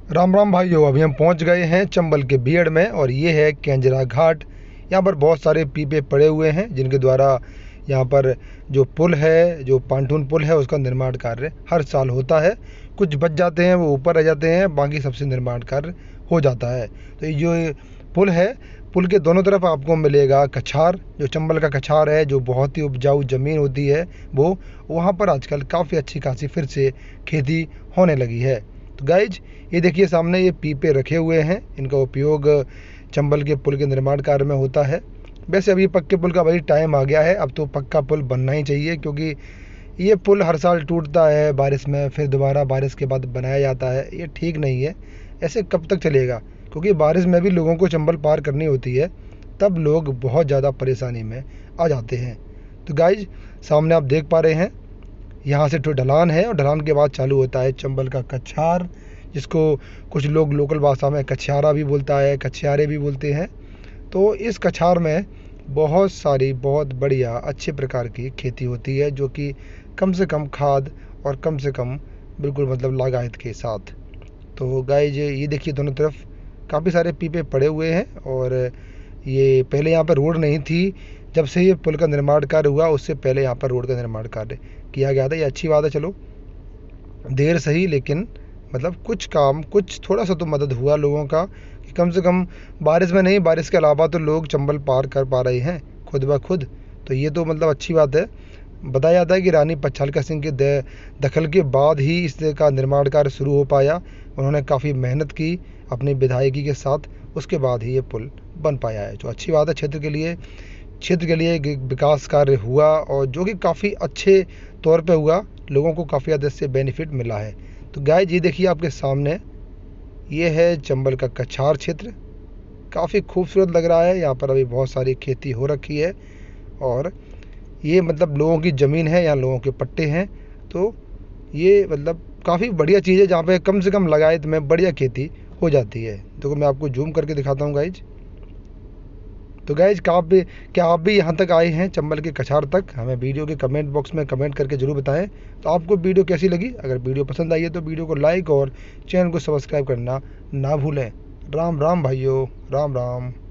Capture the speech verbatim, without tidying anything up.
राम राम भाइयों, अभी हम पहुंच गए हैं चंबल के बीएड में और ये है केंजरा घाट। यहाँ पर बहुत सारे पीपे पड़े हुए हैं जिनके द्वारा यहाँ पर जो पुल है, जो पांटून पुल है, उसका निर्माण कार्य हर साल होता है। कुछ बच जाते हैं, वो ऊपर रह जाते हैं, बाकी सबसे निर्माण कार्य हो जाता है। तो ये जो ये पुल है, पुल के दोनों तरफ आपको मिलेगा कछार। जो चंबल का कछार है, जो बहुत ही उपजाऊ ज़मीन होती है, वो वहाँ पर आजकल काफ़ी अच्छी खासी फिर से खेती होने लगी है। तो गाइज, ये देखिए सामने ये पीपे रखे हुए हैं। इनका उपयोग चंबल के पुल के निर्माण कार्य में होता है। वैसे अभी पक्के पुल का भाई टाइम आ गया है, अब तो पक्का पुल बनना ही चाहिए, क्योंकि ये पुल हर साल टूटता है बारिश में, फिर दोबारा बारिश के बाद बनाया जाता है। ये ठीक नहीं है, ऐसे कब तक चलेगा? क्योंकि बारिश में भी लोगों को चंबल पार करनी होती है, तब लोग बहुत ज़्यादा परेशानी में आ जाते हैं। तो गाइज, सामने आप देख पा रहे हैं, यहाँ से तो ढलान है और ढलान के बाद चालू होता है चंबल का कछार, जिसको कुछ लोग लोकल भाषा में कछियारा भी बोलता है, कछियारे भी बोलते हैं। तो इस कछार में बहुत सारी बहुत बढ़िया अच्छे प्रकार की खेती होती है, जो कि कम से कम खाद और कम से कम बिल्कुल मतलब लागत के साथ। तो गाइज, ये देखिए दोनों तरफ काफ़ी सारे पीपे पड़े हुए हैं। और ये पहले यहाँ पर रोड नहीं थी। जब से ये पुल का निर्माण कार्य हुआ, उससे पहले यहाँ पर रोड का निर्माण कार्य किया गया था। ये अच्छी बात है, चलो देर सही, लेकिन मतलब कुछ काम, कुछ थोड़ा सा तो मदद हुआ लोगों का, कि कम से कम बारिश में नहीं, बारिश के अलावा तो लोग चंबल पार कर पा रहे हैं खुद ब खुद। तो ये तो मतलब अच्छी बात है। बताया जाता है कि रानी पच्छालका सिंह के दखल के बाद ही इसका निर्माण कार्य शुरू हो पाया। उन्होंने काफ़ी मेहनत की अपनी विधायकी के साथ, उसके बाद ही ये पुल बन पाया है। जो अच्छी बात है, क्षेत्र के लिए क्षेत्र के लिए एक विकास कार्य हुआ, और जो कि काफ़ी अच्छे तौर पे हुआ। लोगों को काफ़ी ज़्यादा इससे बेनिफिट मिला है। तो गाइस, ये देखिए आपके सामने, ये है चंबल का कछार क्षेत्र। काफ़ी खूबसूरत लग रहा है। यहाँ पर अभी बहुत सारी खेती हो रखी है, और ये मतलब लोगों की ज़मीन है, यहाँ लोगों के पट्टे हैं। तो ये मतलब काफ़ी बढ़िया चीज़ है, जहाँ पे कम से कम लगायत में बढ़िया खेती हो जाती है। तो मैं आपको जूम करके दिखाता हूँ गाइज। तो गाइज, क्या आप भी क्या आप भी यहाँ तक आए हैं चंबल के कछार तक? हमें वीडियो के कमेंट बॉक्स में कमेंट करके ज़रूर बताएं। तो आपको वीडियो कैसी लगी? अगर वीडियो पसंद आई है तो वीडियो को लाइक और चैनल को सब्सक्राइब करना ना भूलें। राम राम भाइयों, राम राम।